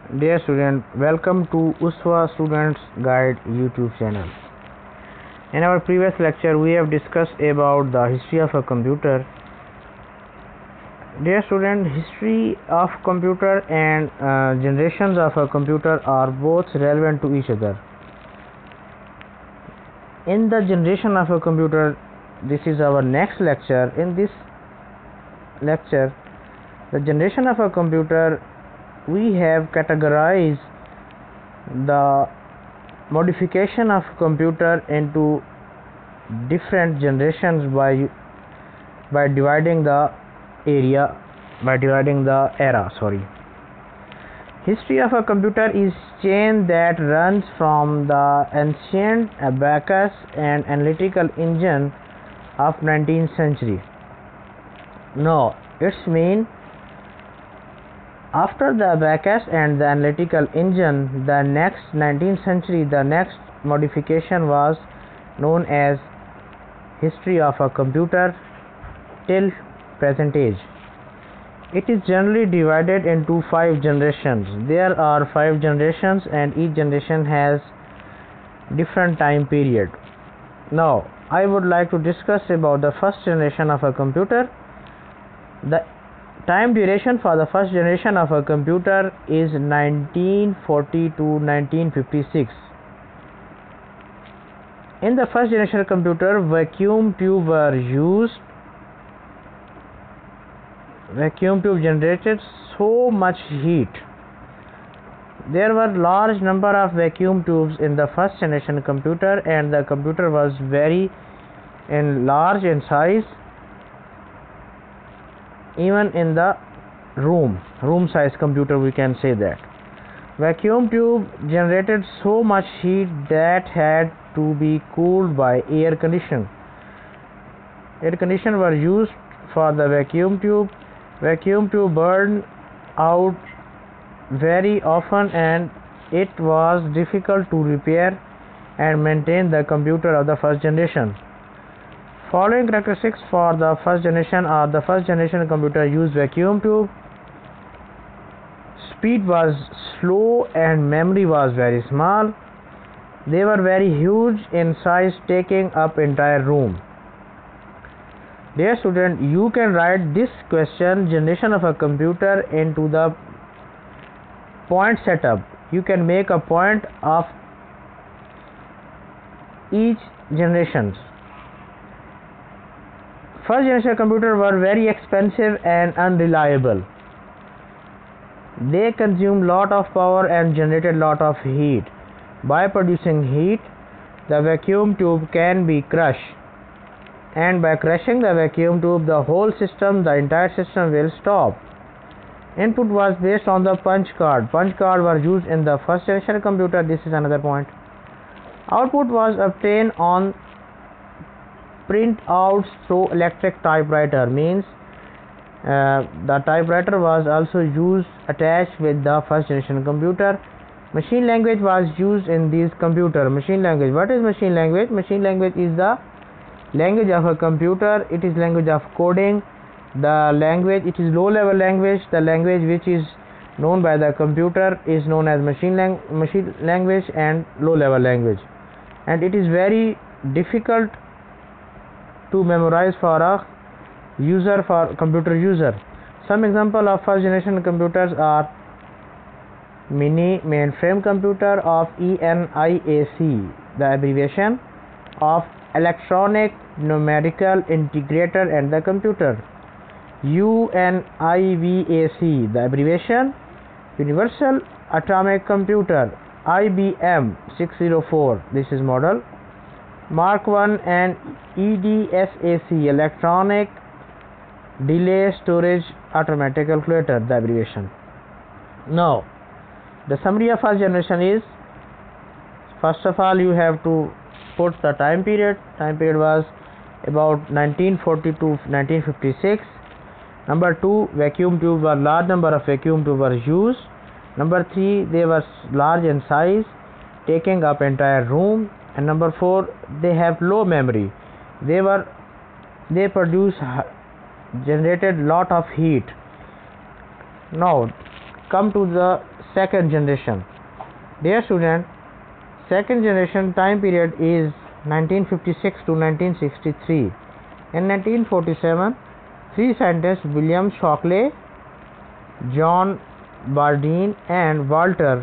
Dear student, welcome to USWA Students Guide YouTube channel. In our previous lecture, we have discussed about the history of a computer. Dear student, history of computer and generations of a computer are both relevant to each other. In the generation of a computer, this is our next lecture. In this lecture, the generation of a computer, we have categorized the modification of computer into different generations by dividing the era. History of a computer is chain that runs from the ancient abacus and analytical engine of 19th century. Now its mean, after the abacus and the analytical engine, the next 19th century, the next modification was known as history of a computer till present age. It is generally divided into 5 generations. There are 5 generations and each generation has different time period. Now I would like to discuss about the first generation of a computer. The time duration for the first generation of a computer is 1940 to 1956. In the first generation computer, vacuum tube were used. Vacuum tube generated so much heat. There were large number of vacuum tubes in the first generation computer, and the computer was very large in size. Even in the room size computer, we can say that vacuum tube generated so much heat that had to be cooled by air conditioner were used for the vacuum tube burned out very often, and it was difficult to repair and maintain the computer of the first generation. Following characteristics for the first generation are: the first generation computer used vacuum tube, speed was slow and memory was very small. They were very huge in size, taking up entire room. Dear student, you can write this question, generation of a computer, into the point setup. You can make a point of each generation. First generation computers were very expensive and unreliable. They consumed lot of power and generated lot of heat. By producing heat, the vacuum tube can be crushed, and by crushing the vacuum tube, the entire system will stop. Input was based on the punch card. Punch card were used in the first generation computer. This is another point. Output was obtained on printouts through electric typewriter. Means the typewriter was also used attached with the first generation computer. Machine language was used in these computer. Machine language. What is machine language? Machine language is the language of a computer. It is language of coding. The language, it is low level language. The language which is known by the computer is known as machine language and low level language, and it is very difficult to memorize for a computer user. Some example of first generation computers are mini mainframe computer of ENIAC, the abbreviation of electronic numerical integrator, and the computer UNIVAC, the abbreviation Universal Atomic Computer, IBM 604, this is model. Mark 1 and EDSAC, electronic delay storage automatic calculator, the abbreviation. Now the summary of first generation is: first of all, you have to put the time period. Time period was about 1940 to 1956. Number 2, vacuum tube were large number of vacuum tube were used. Number 3, they were large in size, taking up entire room. And number 4, they have low memory. They generated lot of heat. Now come to the second generation. Dear student, second generation time period is 1956 to 1963. In 1947, three scientists William Shockley, John Bardeen and Walter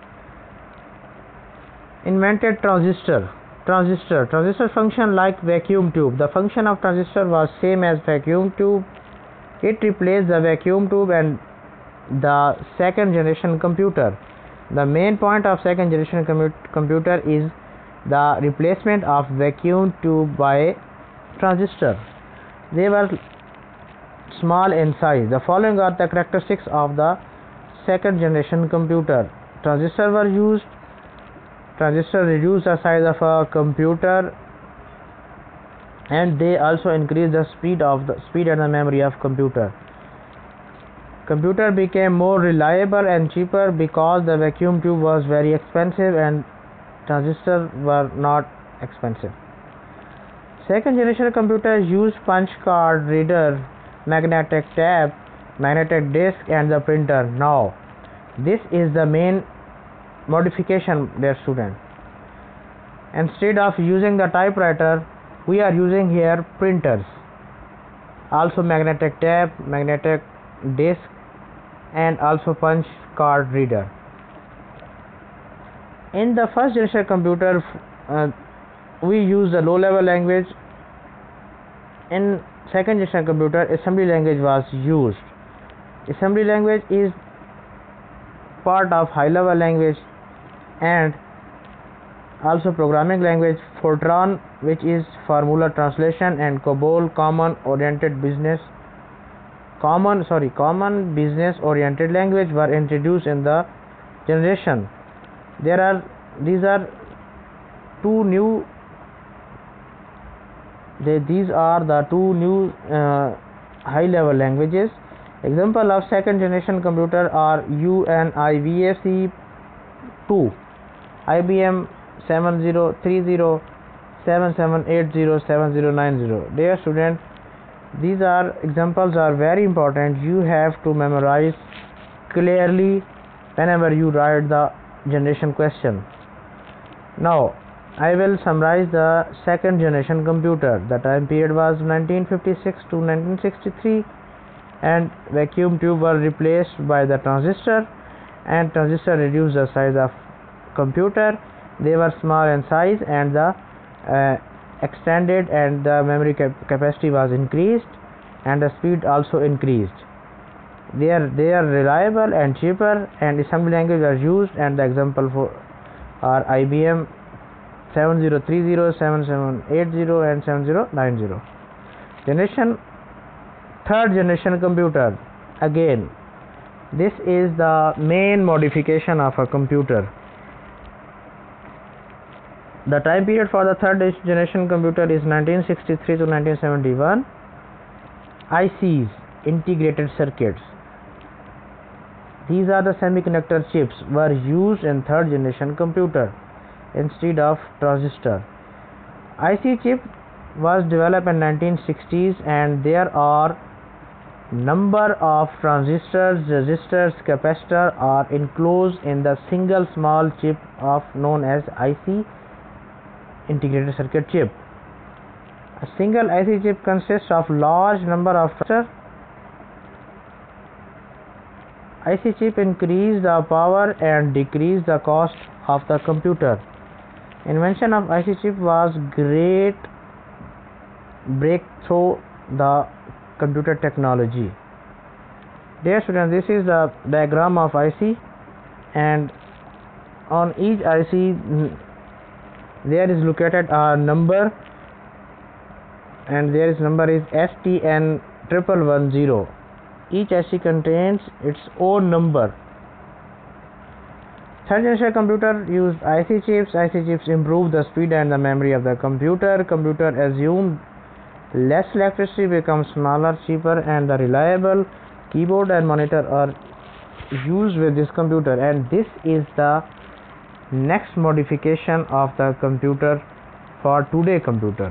invented transistor. Transistor function like vacuum tube. The function of transistor was same as vacuum tube. It replaced the vacuum tube and the second generation computer. The main point of second generation computer is the replacement of vacuum tube by transistor. They were small in size. The following are the characteristics of the second generation computer. Transistor were used. Transistor reduce the size of a computer, and they also increase the speed and the memory of computer. Computer became more reliable and cheaper because the vacuum tube was very expensive and transistors were not expensive. Second generation computers use punch card reader, magnetic tape, magnetic disk and the printer. Now this is the main modification, dear student. Instead of using the typewriter, we are using here printers, also magnetic tape, magnetic disk and also punch card reader. In the first generation computer, we use the low level language. In second generation computer, assembly language was used. Assembly language is part of high level language, and also programming language. Fortran, which is formula translation, and COBOL, common business oriented language, were introduced in the generation. These are the two new high level languages. Example of second generation computer are UNIVAC 2, IBM 7030, 7780, 7090. Dear student, these examples are very important. You have to memorize clearly whenever you write the generation question. Now I will summarize the second generation computer. The time period was 1956 to 1963, and vacuum tube were replaced by the transistor, and transistor reduced the size of computer. They were small in size, and the extended and the memory capacity was increased, and the speed also increased. They are reliable and cheaper, and assembly language are used, and the example for are IBM 7030, 7780 and 7090. Third generation computer. Again, this is the main modification of a computer. The time period for the third generation computer is 1963 to 1971. ICs, integrated circuits. These are the semiconductor chips were used in third generation computer instead of transistor. IC chip was developed in 1960s, and there are number of transistors, resistors, capacitor are enclosed in the single small chip known as IC, integrated circuit chip. A single IC chip consists of large number of transistors. IC chip increase the power and decrease the cost of the computer. Invention of IC chip was great breakthrough the computer technology. Dear students, this is the diagram of IC, and on each IC there is located a number, and there is number is STN1110. Each IC contains its own number. Third generation computer used IC chips. IC chips improved the speed and the memory of the computer. Computer assumed less electricity, becomes smaller, cheaper, and the reliable. Keyboard and monitor are used with this computer, and this is the next modification of the computer for today computer.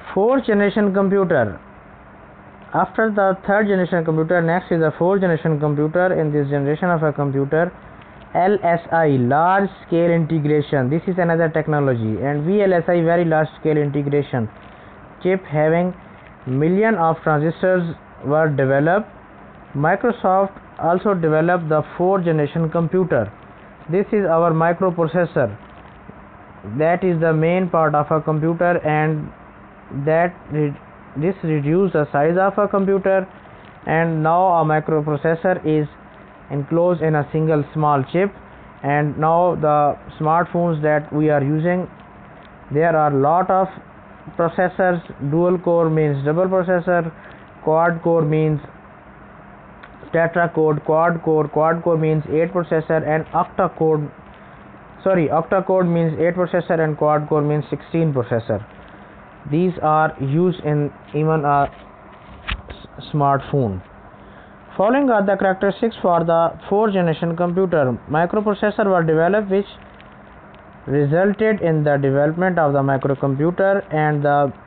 Fourth generation computer. After the third generation computer, next is the fourth generation computer. In this generation of a computer, LSI, large scale integration, this is another technology, and VLSI, very large scale integration chip having million of transistors were developed. Microsoft also developed the fourth generation computer. This is our microprocessor, that is the main part of a computer, and this reduces the size of a computer, and now a microprocessor is enclosed in a single small chip. And now the smartphones that we are using, there are lot of processors. Dual core means double processor, quad core means tetra core, quad core means 8 processor, and octa core means 8 processor, and quad core means 16 processor. These are used in even a smartphone. Following are the characteristics for the fourth generation computer. Microprocessor were developed, which resulted in the development of the microcomputer, and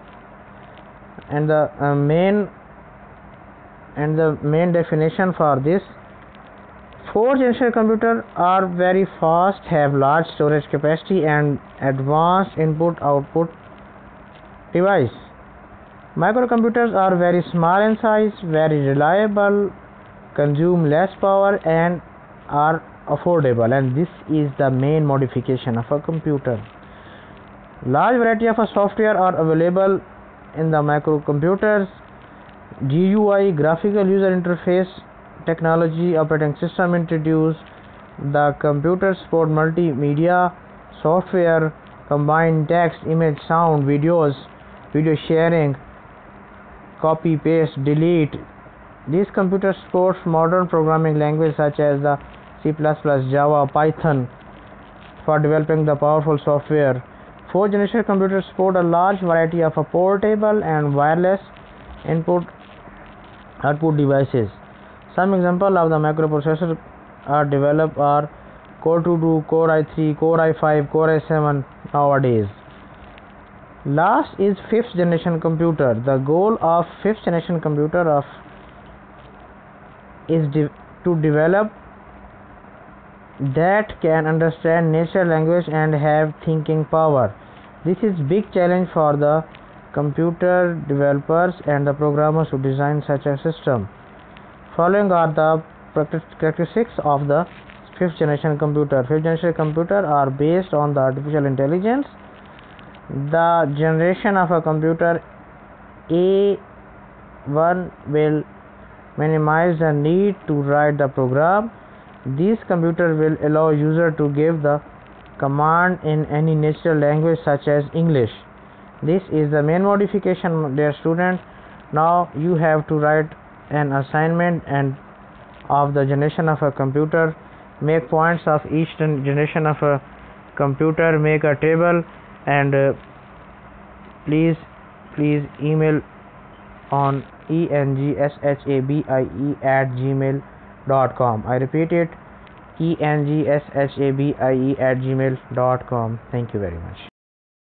the main definition for this: fourth generation computers are very fast, have large storage capacity, and advanced input-output device. Microcomputers are very small in size, very reliable, consume less power, and are affordable, and this is the main modification of a computer. Large variety of software are available in the microcomputers. GUI, graphical user interface technology, operating system introduced. The computer support multimedia software, combine text, image, sound, videos, video sharing, copy, paste, delete. These computers support modern programming languages such as the C++, Java, Python for developing the powerful software. Fourth generation computers support a large variety of portable and wireless input-output devices. Some examples of the microprocessors are developed are Core 2, Core i3, Core i5, Core i7 nowadays. Last is fifth generation computer. The goal of fifth generation computer is to develop that can understand natural language and have thinking power. This is big challenge for the computer developers and the programmers who design such a system. Following are the characteristics of the fifth generation computer. Fifth generation computer are based on the artificial intelligence. The generation of a computer A1 will minimize the need to write the program. This computer will allow user to give the command in any natural language such as English. This is the main modification, dear student. Now you have to write an assignment and of the generation of a computer. Make points of each generation of a computer, make a table, and please email on engshABIE@gmail.com. I repeat it, engshABIE@gmail.com. Thank you very much.